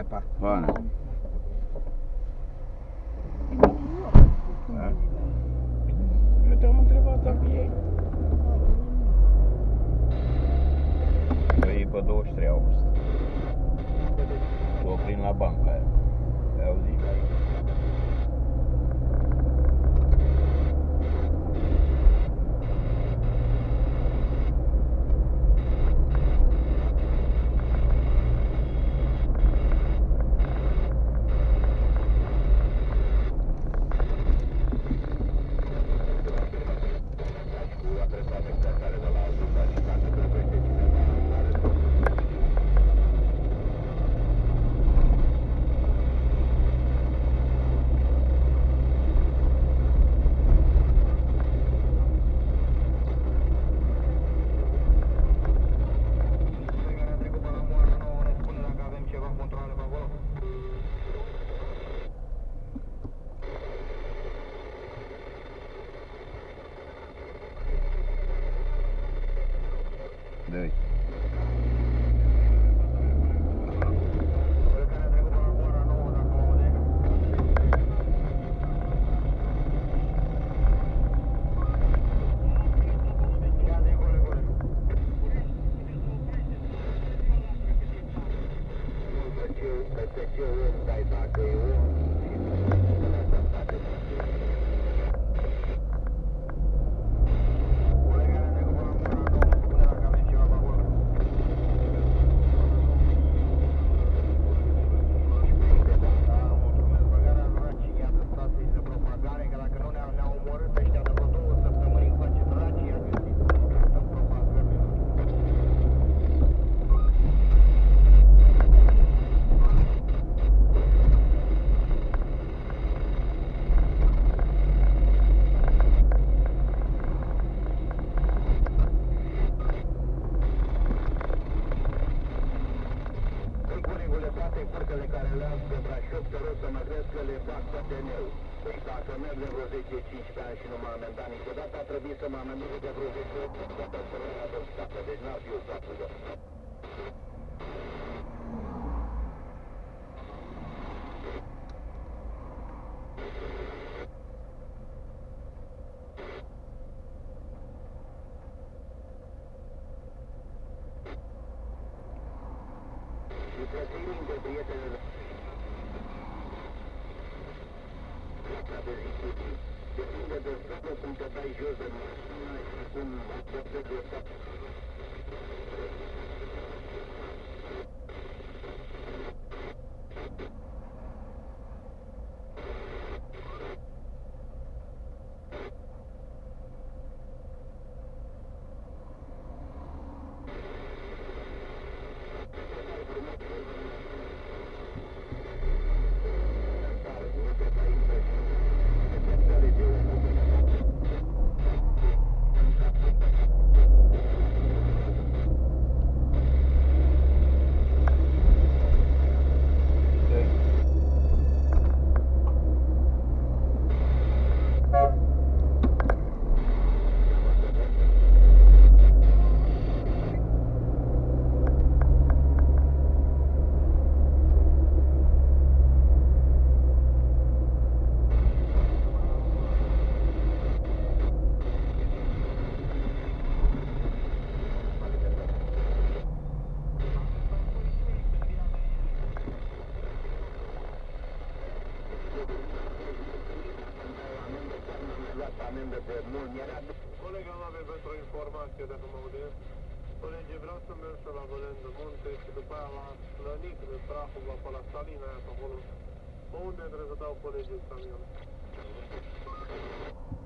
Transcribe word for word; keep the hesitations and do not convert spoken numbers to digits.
apa? Mana? Da? Eu te-am întrebat dacă e. Păi pe douăzeci și trei august. S-o oprim la banca aia. Ai auzit? Dă-i. Curtele care le-am pe Brașov, te rog să mă crezi că le fac pe D N-ul. Păi dacă merg de vreo zece cincisprezece ani și nu m-am amendat niciodată, a trebuit să mă amendez de vreo zece ori, să mă ia de stată, deci n-ar fi o stată de asta. Și să ții minte, prietenele, de zi, depinde de stradă cum te dai jos de mașină și cum acceptezi o stată. Colega mea avea pentru o informație, dacă mă aude. Colegi, vreau să merg la Vălen de Munte și după aia la Slănic, de Prahova, pe la Salina aia pe acolo. Pe unde trebuie să dau colegii camionul?